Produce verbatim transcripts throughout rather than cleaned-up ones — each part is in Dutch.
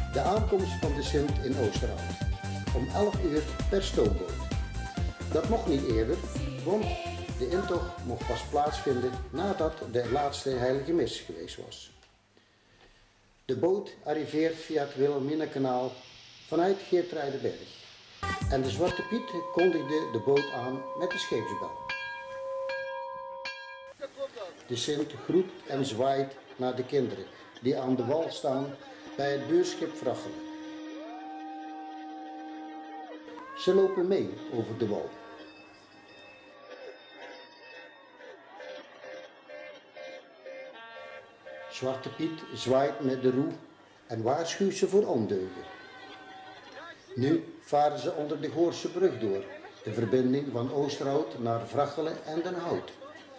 De aankomst van de Sint in Oosterhout. Om elf uur per stoomboot. Dat mocht niet eerder, want de intocht mocht pas plaatsvinden nadat de laatste heilige mis geweest was. De boot arriveert via het Wilhelminakanaal vanuit Geertruidenberg. En de Zwarte Piet kondigde de boot aan met de scheepsbel. De Sint groet en zwaait naar de kinderen die aan de wal staan bij het buurschip Vrachelen. Ze lopen mee over de wal. Zwarte Piet zwaait met de roe en waarschuwt ze voor ondeugen. Nu varen ze onder de Goorse brug door, de verbinding van Oosterhout naar Vrachelen en Den Hout.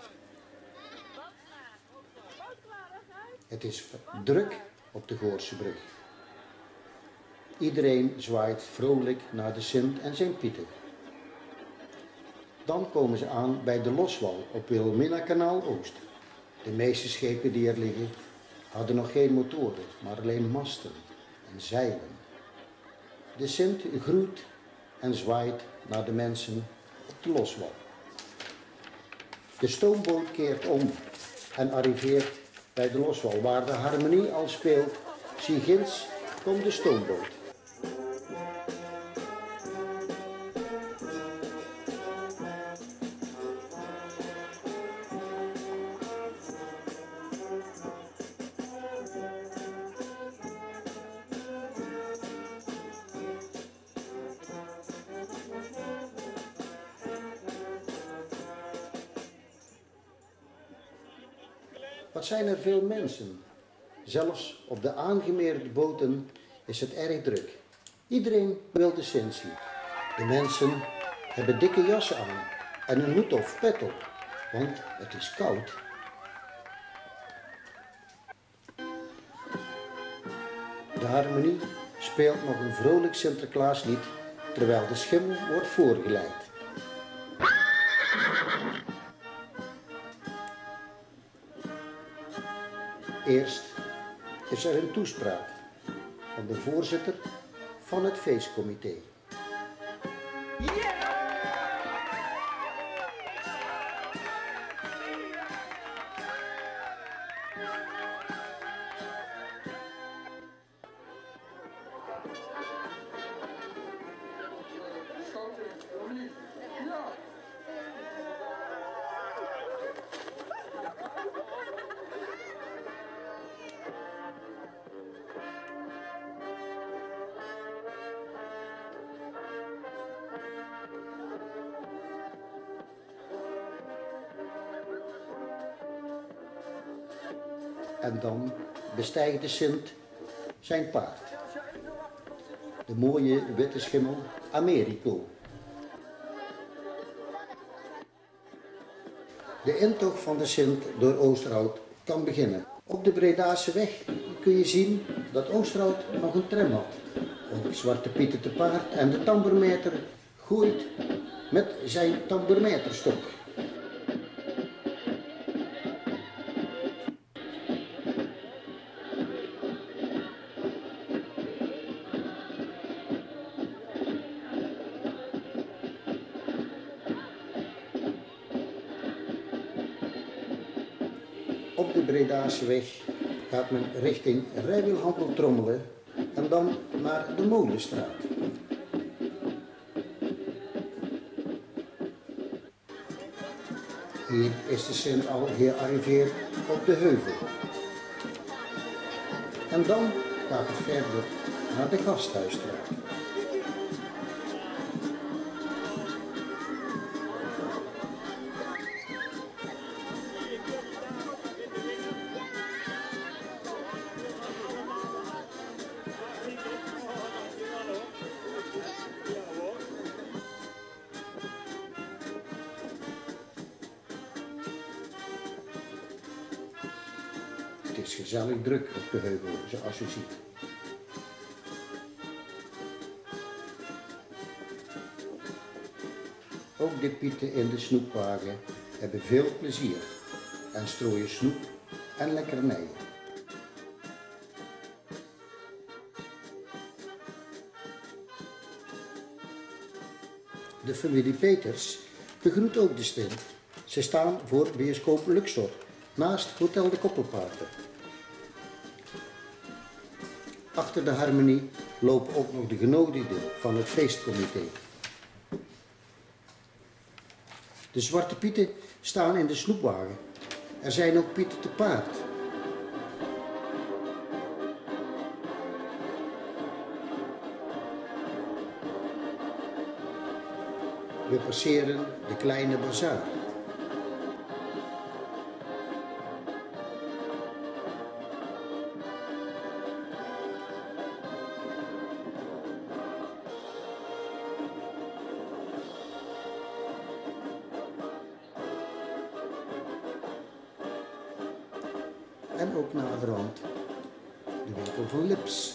Het is druk op de Goorse brug. Iedereen zwaait vrolijk naar de Sint en zijn Pieten. Dan komen ze aan bij de loswal op Wilhelminakanaal Oost. De meeste schepen die er liggen hadden nog geen motoren, maar alleen masten en zeilen. De Sint groet en zwaait naar de mensen op de loswal. De stoomboot keert om en arriveert bij de loswal, waar de harmonie al speelt. Zie ginds komt de stoomboot. Wat zijn er veel mensen. Zelfs op de aangemeerde boten is het erg druk. Iedereen wil de Sint zien. De mensen hebben dikke jassen aan en een hoed of pet op, want het is koud. De harmonie speelt nog een vrolijk Sinterklaaslied terwijl de schimmel wordt voorgeleid. Eerst is er een toespraak van de voorzitter van het feestcomité. Yeah! En dan bestijgt de Sint zijn paard. De mooie witte schimmel Americo. De intocht van de Sint door Oosterhout kan beginnen. Op de Bredase weg kun je zien dat Oosterhout nog een tram had. Ook Zwarte Piet te paard en de tamboermeter gooit met zijn tamboermeterstok. Op de Bredaseweg gaat men richting Rijwielhandel Trommelen en dan naar de Molenstraat. Hier is de Sint al gearriveerd op de heuvel. En dan gaat het verder naar de Gasthuisstraat. Het is gezellig druk op de heuvel, zoals u ziet. Ook de pieten in de snoepwagen hebben veel plezier en strooien snoep en lekkernijen. De familie Peters begroet ook de stint. Ze staan voor bioscoop Luxor, naast Hotel de Koppelpaarden. Achter de harmonie lopen ook nog de genodigden van het feestcomité. De Zwarte Pieten staan in de snoepwagen. Er zijn ook Pieten te paard. We passeren de kleine bazaar. En ook naderhand de winkel van Lips.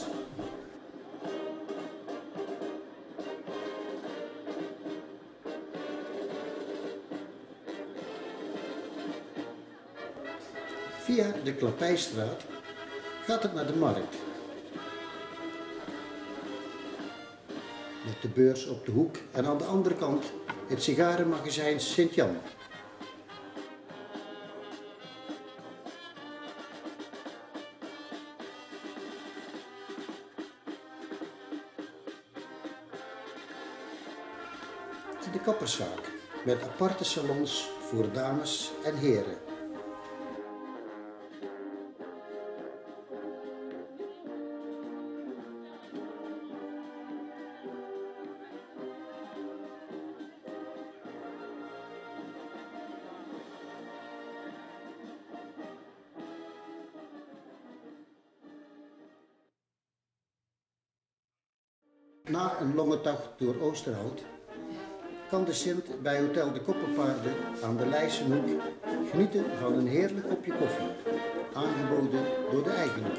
Via de Klappijstraat gaat het naar de markt. Met de beurs op de hoek en aan de andere kant het sigarenmagazijn Sint-Jan. De kapperszaak met aparte salons voor dames en heren. Na een lange tocht door Oosterhout kan de Sint bij Hotel de Koppelpaarden aan de Leijsenhoek genieten van een heerlijk kopje koffie, aangeboden door de eigenaar.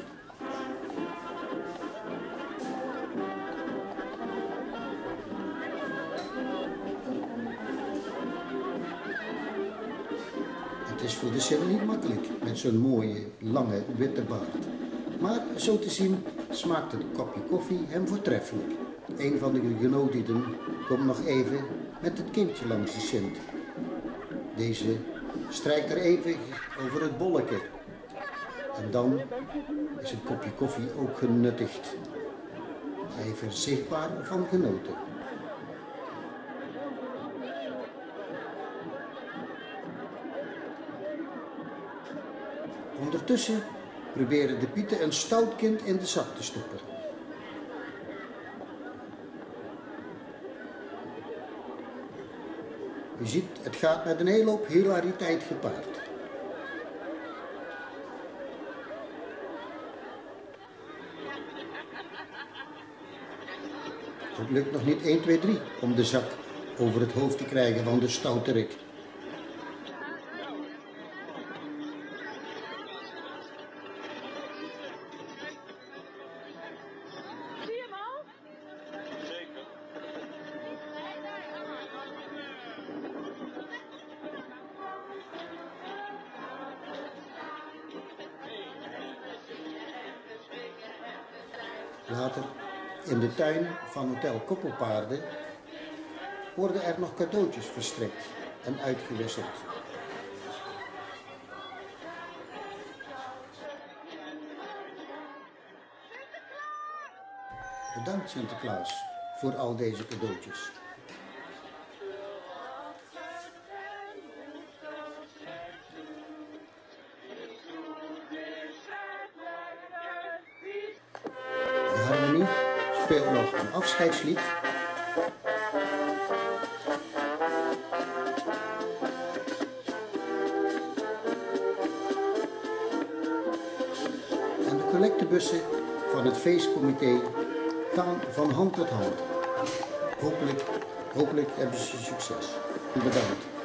Het is voor de Sint niet makkelijk met zo'n mooie, lange, witte baard. Maar zo te zien smaakt het kopje koffie hem voortreffelijk. Een van de genodigden komt nog even met het kindje langs de Sint. Deze strijkt er even over het bolleke. En dan is het kopje koffie ook genuttigd. Hij heeft er zichtbaar van genoten. Ondertussen proberen de Pieten een stout kind in de zak te stoppen. U ziet, het gaat met een hele hoop hilariteit gepaard. Het lukt nog niet één, twee, drie om de zak over het hoofd te krijgen van de stoute Rick. Later, in de tuin van Hotel Koppelpaarden, worden er nog cadeautjes verstrekt en uitgewisseld. Bedankt Sinterklaas voor al deze cadeautjes. De harmonie speelt nog een afscheidslied. En de collectebussen van het feestcomité gaan van hand tot hand. Hopelijk, hopelijk hebben ze succes. Bedankt.